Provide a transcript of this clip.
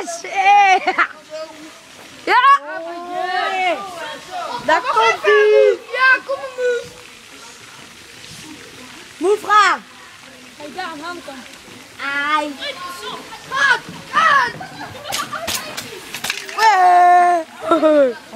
Yes! Ja! Daar komt ie! Ja, kom maar Moes. Moefra! Hey, daar aan de andere kant. Ai! Gaat! Gaat! Hey!